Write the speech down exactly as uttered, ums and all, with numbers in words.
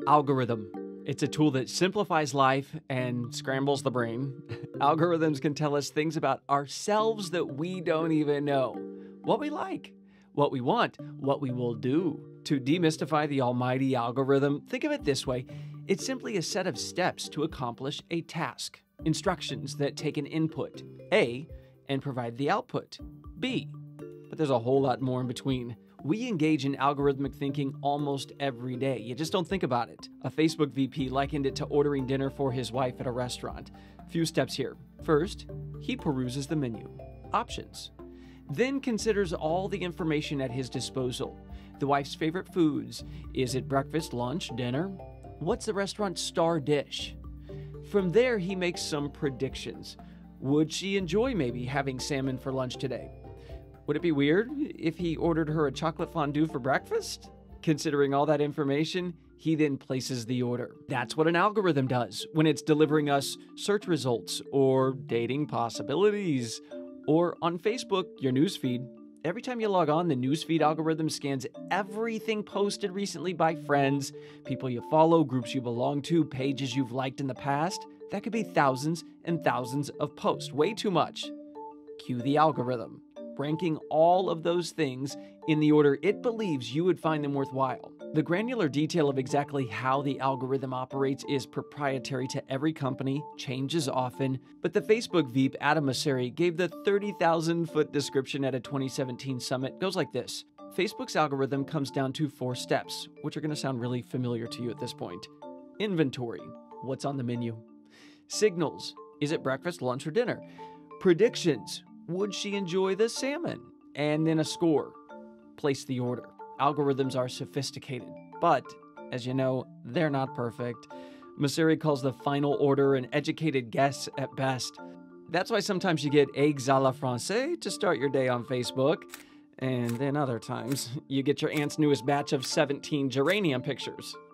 Algorithm. It's a tool that simplifies life and scrambles the brain. Algorithms can tell us things about ourselves that we don't even know. What we like, what we want, what we will do. To demystify the almighty algorithm, think of it this way. It's simply a set of steps to accomplish a task. Instructions that take an input, A, and provide the output, B. But there's a whole lot more in between. We engage in algorithmic thinking almost every day. You just don't think about it. A Facebook V P likened it to ordering dinner for his wife at a restaurant. Few steps here. First, he peruses the menu. Options. Then considers all the information at his disposal. The wife's favorite foods. Is it breakfast, lunch, dinner? What's the restaurant's star dish? From there, he makes some predictions. Would she enjoy maybe having salmon for lunch today? Would it be weird if he ordered her a chocolate fondue for breakfast? Considering all that information, he then places the order. That's what an algorithm does when it's delivering us search results or dating possibilities. Or on Facebook, your newsfeed. Every time you log on, the newsfeed algorithm scans everything posted recently by friends, people you follow, groups you belong to, pages you've liked in the past. That could be thousands and thousands of posts. Way too much. Cue the algorithm, ranking all of those things in the order it believes you would find them worthwhile. The granular detail of exactly how the algorithm operates is proprietary to every company, changes often, but the Facebook V P Adam Mosseri gave the thirty thousand foot description at a twenty seventeen summit. It goes like this. Facebook's algorithm comes down to four steps, which are going to sound really familiar to you at this point. Inventory. What's on the menu? Signals. Is it breakfast, lunch, or dinner? Predictions. Would she enjoy the salmon? And then a score. Place the order. Algorithms are sophisticated, but, as you know, they're not perfect. Mosseri calls the final order an educated guess at best. That's why sometimes you get eggs a la française to start your day on Facebook, and then other times you get your aunt's newest batch of seventeen geranium pictures.